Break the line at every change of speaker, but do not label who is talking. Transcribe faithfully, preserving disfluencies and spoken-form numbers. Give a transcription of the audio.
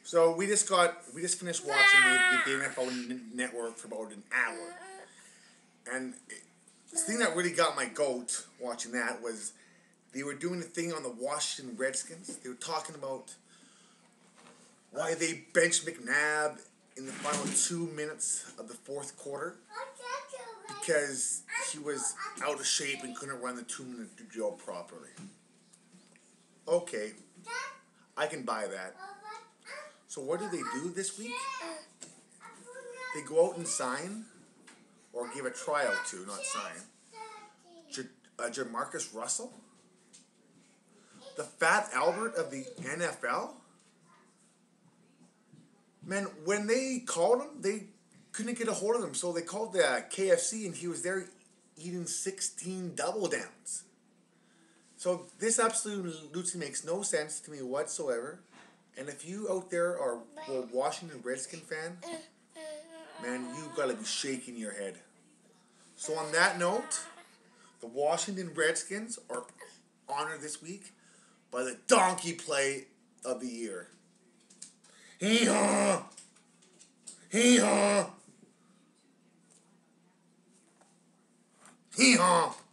So we just got we just finished watching the, the N F L Network for about an hour, and it, the thing that really got my goat watching that was they were doing a thing on the Washington Redskins. They were talking about why they benched McNabb in the final two minutes of the fourth quarter because he was out of shape and couldn't run the two-minute drill properly. Okay, I can buy that. So what do they do this week? They go out and sign, or give a tryout to, not sign, J- uh, Jamarcus Russell? The Fat Albert of the N F L? Man, when they called him, they couldn't get a hold of him, so they called the K F C, and he was there eating sixteen double downs. So this absolutely makes no sense to me whatsoever. And if you out there are a Washington Redskin fan, man, you gotta be shaking your head. So on that note, the Washington Redskins are honored this week by the donkey play of the year. Hee-haw! Hee-haw! Hee-haw!